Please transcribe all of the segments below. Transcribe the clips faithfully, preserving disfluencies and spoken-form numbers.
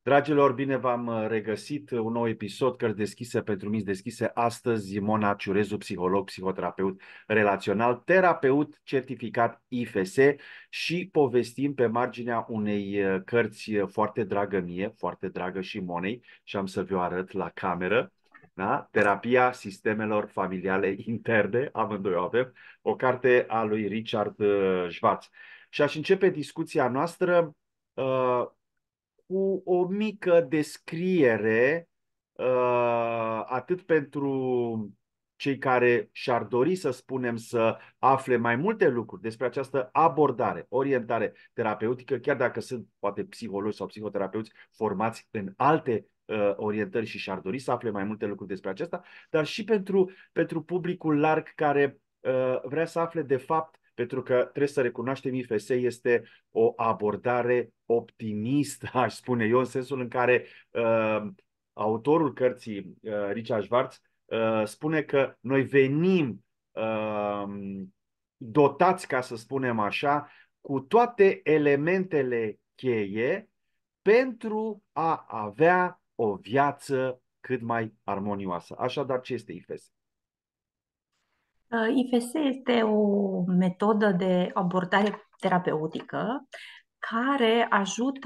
Dragilor, bine v-am regăsit. Un nou episod, Cărți deschise pentru minți deschise. Astăzi, Mona Ciurezu, psiholog, psihoterapeut relațional, terapeut certificat I F S și povestim pe marginea unei cărți foarte dragă mie, foarte dragă și Monei, și am să vi-o arăt la cameră. Da? Terapia sistemelor familiale interne, amândoi o avem, o carte a lui Richard Schwartz. Și aș începe discuția noastră uh, cu o mică descriere, uh, atât pentru cei care și-ar dori, să spunem, să afle mai multe lucruri despre această abordare, orientare terapeutică, chiar dacă sunt poate psihologi sau psihoterapeuți formați în alte uh, orientări și și-ar dori să afle mai multe lucruri despre aceasta, dar și pentru, pentru publicul larg care uh, vrea să afle de fapt, pentru că trebuie să recunoaștem, I F S este o abordare optimistă, aș spune eu, în sensul în care uh, autorul cărții, uh, Richard Schwartz, uh, spune că noi venim uh, dotați, ca să spunem așa, cu toate elementele cheie pentru a avea o viață cât mai armonioasă. Așadar, ce este I F S? I F S este o metodă de abordare terapeutică care ajută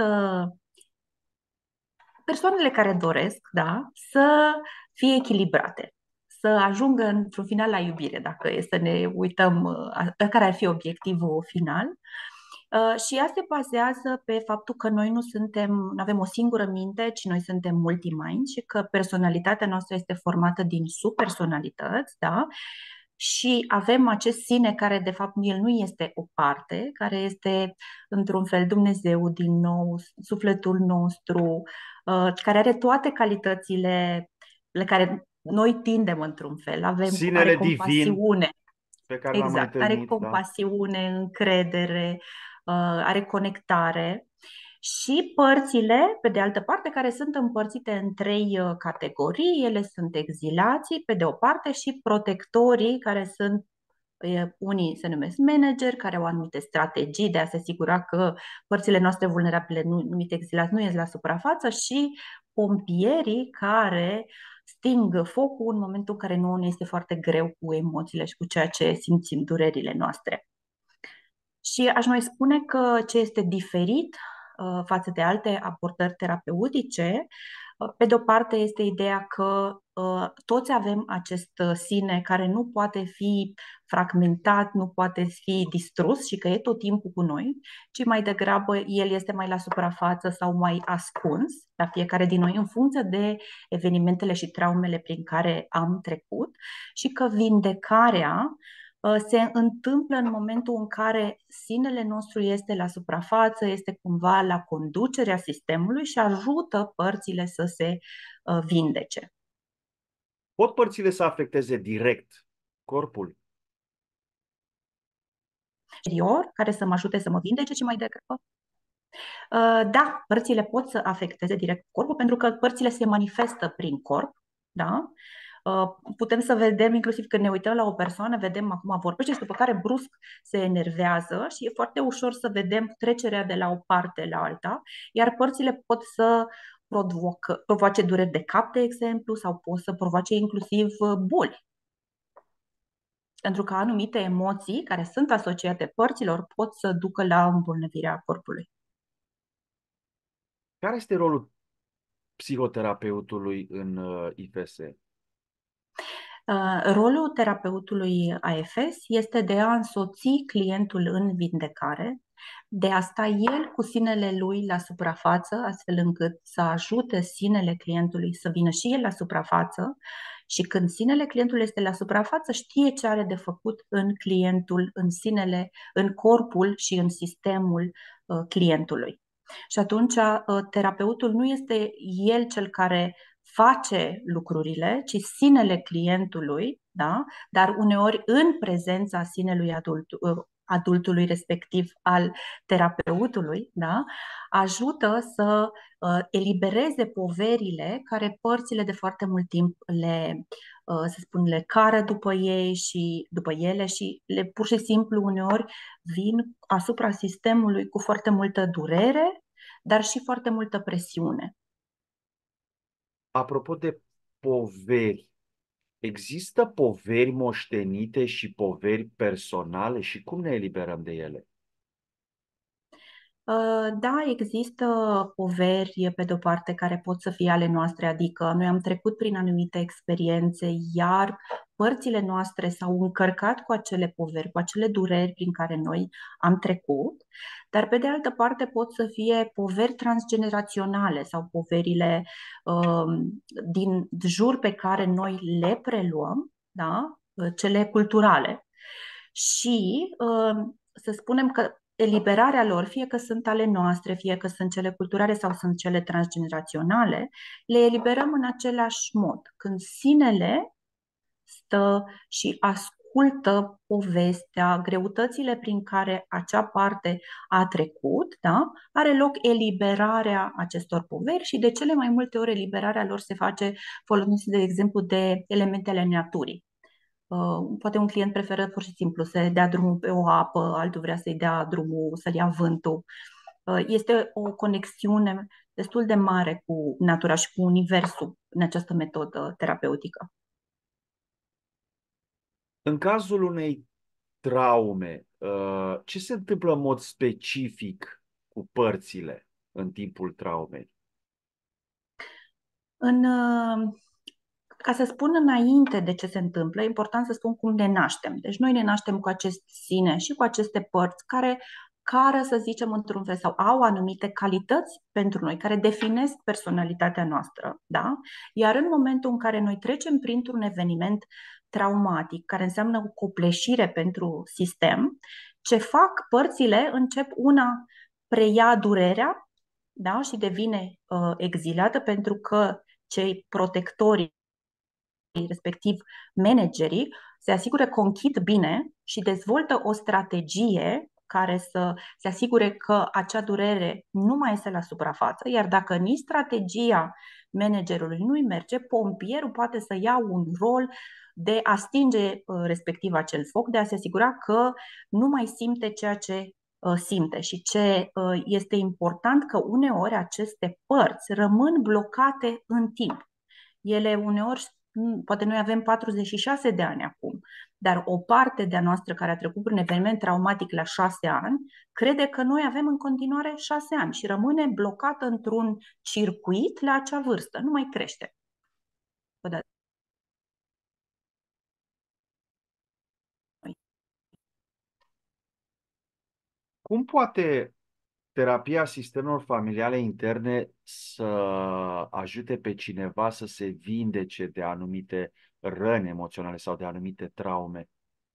persoanele care doresc, da, să fie echilibrate, să ajungă într-un final la iubire, dacă e să ne uităm uh, pe care ar fi obiectivul final. Uh, Și ea se bazează pe faptul că noi nu suntem, nu avem o singură minte, ci noi suntem multimind și că personalitatea noastră este formată din subpersonalități, da? Și avem acest sine care, de fapt, el nu este o parte, care este, într-un fel, Dumnezeu din nou, sufletul nostru, uh, care are toate calitățile la care noi tindem într-un fel. Avem, are Sinele divin compasiune, pe care l-am mai exact, are întâlnit, da? compasiune, încredere, uh, are conectare. Și părțile, pe de altă parte, care sunt împărțite în trei uh, categorii. Ele sunt exilații, pe de o parte, și protectorii, care sunt uh, unii se numesc manageri, care au anumite strategii de a se asigura că părțile noastre vulnerabile, numite exilați, nu ies la suprafață, și pompierii care sting focul în momentul în care nouă ne este foarte greu cu emoțiile și cu ceea ce simțim, durerile noastre. Și aș mai spune că ce este diferit uh, față de alte abordări terapeutice, uh, pe de-o parte este ideea că uh, toți avem acest uh, sine care nu poate fi fragmentat, nu poate fi distrus și că e tot timpul cu noi, ci mai degrabă el este mai la suprafață sau mai ascuns la fiecare din noi în funcție de evenimentele și traumele prin care am trecut și că vindecarea se întâmplă în momentul în care sinele nostru este la suprafață, este cumva la conducerea sistemului și ajută părțile să se vindece. Pot părțile să afecteze direct corpul? Exterior, care să mă ajute să mă vindece, ci mai degrabă. Da, părțile pot să afecteze direct corpul pentru că părțile se manifestă prin corp, da? Putem să vedem, inclusiv când ne uităm la o persoană, vedem acum vorbește și după care brusc se enervează și e foarte ușor să vedem trecerea de la o parte la alta, iar părțile pot să provocă, provoace dureri de cap, de exemplu, sau pot să provoace inclusiv boli. Pentru că anumite emoții care sunt asociate părților pot să ducă la îmbolnăvirea corpului. Care este rolul psihoterapeutului în uh, I F S? Rolul terapeutului A F S este de a însoți clientul în vindecare, de a sta el cu sinele lui la suprafață, astfel încât să ajute sinele clientului să vină și el la suprafață și când sinele clientului este la suprafață, știe ce are de făcut în clientul, în sinele, în corpul și în sistemul uh, clientului. Și atunci uh, terapeutul nu este el cel care face lucrurile, ci sinele clientului, da? Dar uneori în prezența sinelui adult, adultului respectiv al terapeutului, da? Ajută să uh, elibereze poverile care părțile de foarte mult timp le, uh, să spun, le cară după ei și după ele și le pur și simplu uneori vin asupra sistemului cu foarte multă durere, dar și foarte multă presiune. apropo de poveri, există poveri moștenite și poveri personale și cum ne eliberăm de ele? Uh, Da, există poveri, pe de-o parte, care pot să fie ale noastre, adică noi am trecut prin anumite experiențe, iar părțile noastre s-au încărcat cu acele poveri, cu acele dureri prin care noi am trecut, dar, pe de altă parte, pot să fie poveri transgeneraționale sau poverile uh, din jur pe care noi le preluăm, da? Cele culturale. Și uh, să spunem că eliberarea lor, fie că sunt ale noastre, fie că sunt cele culturale sau sunt cele transgeneraționale, le eliberăm în același mod. Când sinele stă și ascultă povestea, greutățile prin care acea parte a trecut, da? Are loc eliberarea acestor poveri și de cele mai multe ori eliberarea lor se face folosind, de exemplu, de elementele naturii. Uh, poate un client preferă pur și simplu să dea drumul pe o apă, altul vrea să-i dea drumul, să-l ia vântul. Uh, este o conexiune destul de mare cu natura și cu universul în această metodă terapeutică. În cazul unei traume, uh, ce se întâmplă în mod specific cu părțile în timpul traumei? În, uh, ca să spun înainte de ce se întâmplă, e important să spun cum ne naștem. Deci noi ne naștem cu acest sine și cu aceste părți care, care, să zicem, într-un fel sau au anumite calități pentru noi, care definesc personalitatea noastră. Da? Iar în momentul în care noi trecem printr-un eveniment traumatic, care înseamnă o copleșire pentru sistem, ce fac părțile încep una preia durerea, da? Și devine uh, exilată pentru că cei protectori, respectiv managerii, se asigură că închid bine și dezvoltă o strategie care să se asigure că acea durere nu mai este la suprafață, iar dacă nici strategia managerului nu-i merge, pompierul poate să ia un rol de a stinge respectiv acel foc, de a se asigura că nu mai simte ceea ce simte. Și ce este important, că uneori aceste părți rămân blocate în timp. Ele uneori, poate noi avem patruzeci și șase de ani acum, dar o parte de-a noastră care a trecut prin un eveniment traumatic la șase ani, crede că noi avem în continuare șase ani și rămâne blocată într-un circuit la acea vârstă, nu mai crește. Cum poate terapia sistemelor familiale interne să ajute pe cineva să se vindece de anumite răni emoționale sau de anumite traume?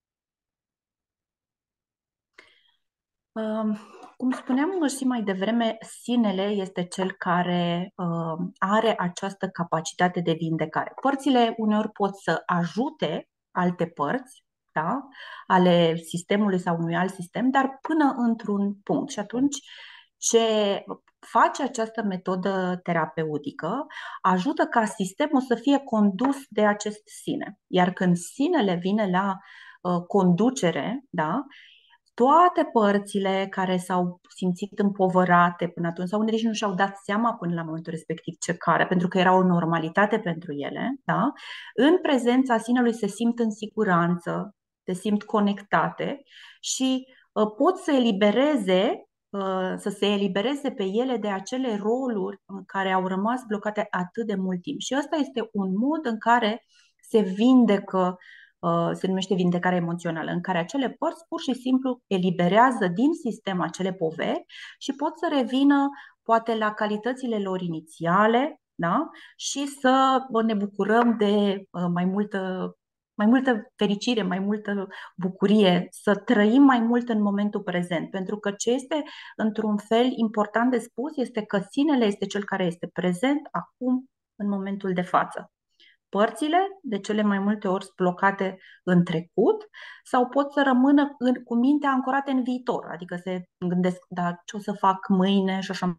Uh, Cum spuneam și mai devreme, sinele este cel care uh, are această capacitate de vindecare. Părțile uneori pot să ajute alte părți, da, ale sistemului sau unui alt sistem, dar până într-un punct. Și atunci ce face această metodă terapeutică ajută ca sistemul să fie condus de acest sine. Iar când sinele vine la uh, conducere, da, toate părțile care s-au simțit împovărate până atunci, sau unele nici nu și-au dat seama până la momentul respectiv ce care, pentru că era o normalitate pentru ele, da? În prezența sinelui se simt în siguranță, se simt conectate și uh, pot să elibereze, uh, să se elibereze pe ele de acele roluri în care au rămas blocate atât de mult timp. Și ăsta este un mod în care se vindecă, se numește vindecare emoțională, în care acele părți pur și simplu eliberează din sistem acele poveri și pot să revină poate la calitățile lor inițiale, da? Și să ne bucurăm de mai multă, mai multă fericire, mai multă bucurie, să trăim mai mult în momentul prezent. Pentru că ce este într-un fel important de spus este că sinele este cel care este prezent acum, în momentul de față. Părțile, de cele mai multe ori, sunt blocate în trecut sau pot să rămână în, cu mintea ancorate în viitor, adică se gândesc, da, ce o să fac mâine și așa.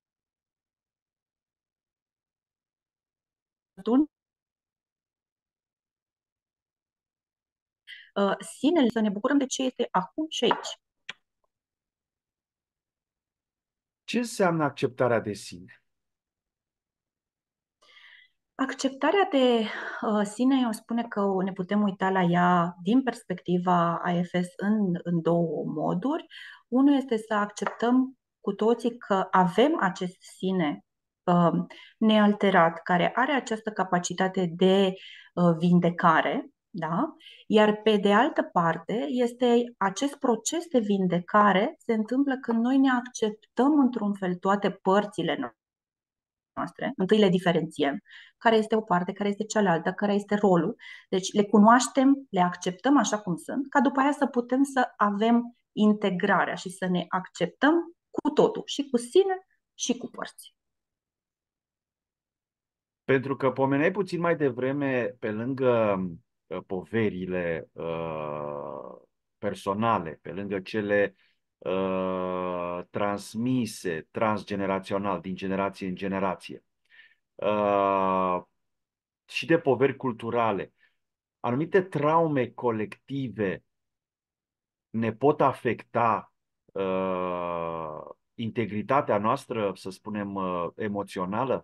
Atunci, uh, sinele, să ne bucurăm de ce este acum și aici. Ce înseamnă acceptarea de sine? Acceptarea de uh, sine, eu spune că ne putem uita la ea din perspectiva A F S în, în două moduri. Unul este să acceptăm cu toții că avem acest sine uh, nealterat, care are această capacitate de uh, vindecare, da? Iar pe de altă parte, este acest proces de vindecare se întâmplă când noi ne acceptăm într-un fel toate părțile noastre, întâi le diferențiem, care este o parte, care este cealaltă, care este rolul. Deci le cunoaștem, le acceptăm așa cum sunt, ca după aia să putem să avem integrarea și să ne acceptăm cu totul, și cu sine și cu părți. Pentru că pomeneai puțin mai devreme, pe lângă uh, poverile uh, personale, pe lângă cele uh, transmise transgenerațional, din generație în generație, uh, și de poveri culturale, anumite traume colective ne pot afecta uh, integritatea noastră, să spunem, uh, emoțională?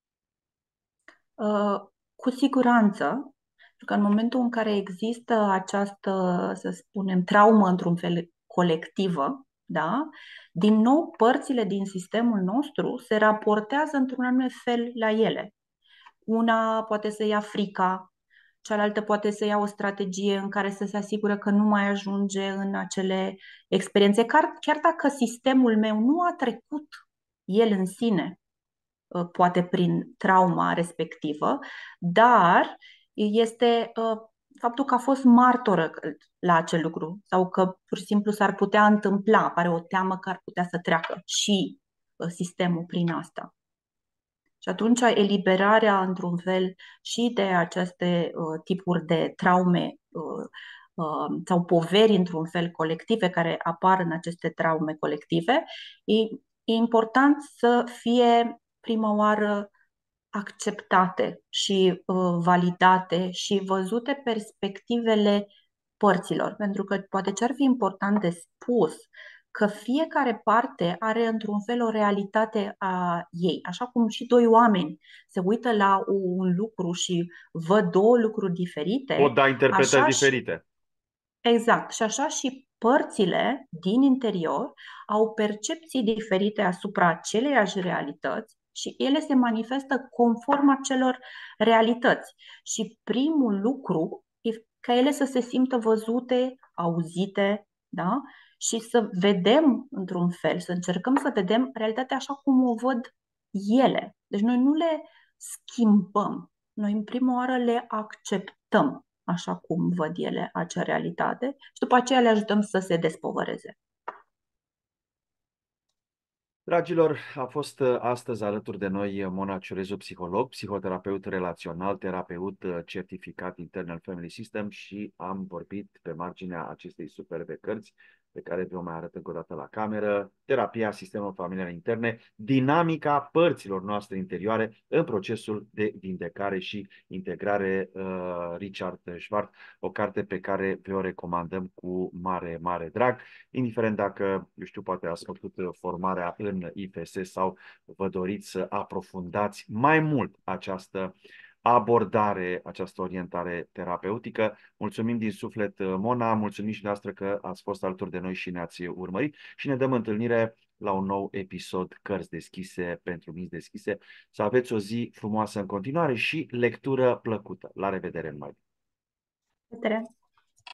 Uh, Cu siguranță, pentru că în momentul în care există această, să spunem, traumă într-un fel colectivă, da? Din nou, părțile din sistemul nostru se raportează într-un anume fel la ele. Una poate să ia frica, cealaltă poate să ia o strategie în care să se asigură că nu mai ajunge în acele experiențe, chiar, chiar dacă sistemul meu nu a trecut el în sine, uh, poate prin trauma respectivă, dar este uh, faptul că a fost martoră la acel lucru sau că pur și simplu s-ar putea întâmpla, apare o teamă că ar putea să treacă și uh, sistemul prin asta. Și atunci eliberarea, într-un fel, și de aceste uh, tipuri de traume uh, uh, sau poveri, într-un fel, colective, care apar în aceste traume colective, e, e important să fie, prima oară, acceptate și uh, validate și văzute perspectivele părților. Pentru că poate ce ar fi important de spus, că fiecare parte are într-un fel o realitate a ei. Așa cum și doi oameni se uită la un lucru și văd două lucruri diferite, Pot da interpretări așa și diferite. exact. Și așa și părțile din interior au percepții diferite asupra aceleiași realități și ele se manifestă conform acelor realități. Și primul lucru e ca ele să se simtă văzute, auzite, da? Și să vedem într-un fel, să încercăm să vedem realitatea așa cum o văd ele. Deci noi nu le schimbăm, noi în prima oară le acceptăm așa cum văd ele acea realitate și după aceea le ajutăm să se despovăreze. Dragilor, a fost uh, astăzi alături de noi Mona Ciurezu, psiholog, psihoterapeut relațional, terapeut uh, certificat Internal Family System, și am vorbit pe marginea acestei superbe cărți pe care vi-o mai arăt încă o dată la cameră: Terapia sistemelor familiale interne, dinamica părților noastre interioare în procesul de vindecare și integrare, uh, Richard Schwartz, o carte pe care vi-o recomandăm cu mare, mare drag, indiferent dacă, eu știu, poate ați făcut formarea în I F S sau vă doriți să aprofundați mai mult această abordare, această orientare terapeutică. Mulțumim din suflet, Mona, mulțumim și noastră că ați fost alături de noi și ne-ați urmărit, și ne dăm întâlnire la un nou episod Cărți deschise pentru minți deschise. Să aveți o zi frumoasă în continuare și lectură plăcută. La revedere, mai. Petre.